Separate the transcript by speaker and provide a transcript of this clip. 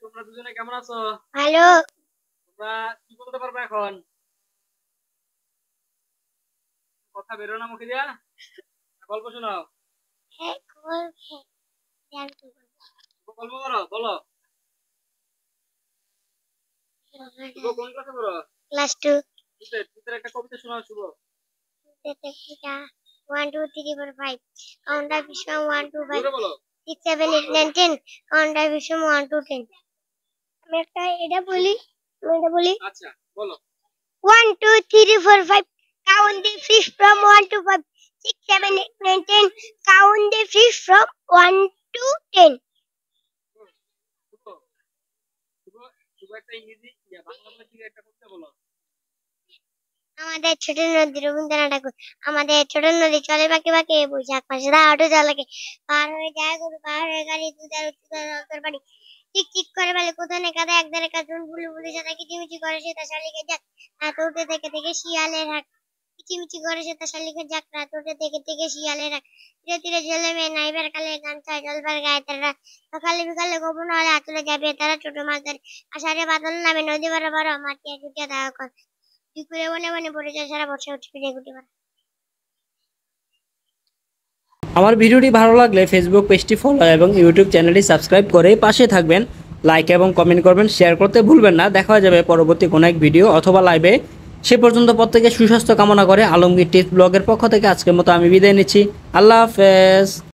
Speaker 1: তোমরা দুজনে কেমন আছো?
Speaker 2: হ্যালো।
Speaker 1: তোমরা কি বলতে পারবে এখন? কথা বেরো না মুখে দিয়া। গল্প শোনাও। গল্প করো, বলো। শুভ কোন ক্লাসে পড়ো?
Speaker 2: ক্লাস 2।
Speaker 1: শীতের একটা কবিতা শোনাও শুভ।
Speaker 2: 1 2 3 4 5 count the fish from 1 to 5
Speaker 1: জোরে বলো।
Speaker 2: 6 7 8 9 10 count the fish from 1 to 10 আমি একটা এটা বলি
Speaker 1: আচ্ছা, বলো।
Speaker 2: 1 2 3 4 5 count the fish from 1 to 5 6 7 8 9 10 count the fish from 1 to 10
Speaker 1: হুম, শুভ, শুভ, শুভ একটা ইংরেজি বাংলা থেকে একটা কবিতা বলো।
Speaker 2: আমাদের ছোট নদী রবীন্দ্রনাথ ঠাকুর। আমাদের ছোট নদী চলে বাঁকে বাঁকে, বৈশাখ মাসে হাঁটু জ্বালাকে, পার হয়ে যায় গরু, পার হয়ে গাড়ি, দুধার উচ্চতার অন্তর বাড়ি, চিক চিক করে বলে কোথানে কাদা, একধারে কাজুন ফুলি ফুলি সাদা, কিচিমিচি করে সে তার শালিকের যাক, রাত উঠে থেকে থেকে শিয়ালের হাক, কিচিমিচি করে সে তার শালিকের যাক, রাত উঠে থেকে থেকে শিয়ালের হাক, ধীরে ধীরে জলে মেয়ে নাইবার কালে গান চায় জলবার গায়ে তারা, সকালে বিকালে গোপন হলে আতুলে যাবে তারা ছোট মাছ ধরে, আষাঢ়ে বাদল নামে নদী বড় বড় মাটিয়া চুটিয়া দাওয়া করে, দুপুরে বনে বনে পড়ে যায় সারা বর্ষা উঠে ফিরে গুটি মারা।
Speaker 3: আমার ভিডিওটি ভালো লাগলে ফেসবুক পেজটি ফলো এবং ইউটিউব চ্যানেলটি সাবস্ক্রাইব করে পাশে থাকবেন। লাইক এবং কমেন্ট করবেন, শেয়ার করতে ভুলবেন না। দেখা যাবে পরবর্তী কোনো এক ভিডিও অথবা লাইভে। সে পর্যন্ত প্রত্যেকে সুস্বাস্থ্য কামনা করে আলমগীর টিপস ব্লগের পক্ষ থেকে আজকের মতো আমি বিদায় নিচ্ছি। আল্লাহ হাফেজ।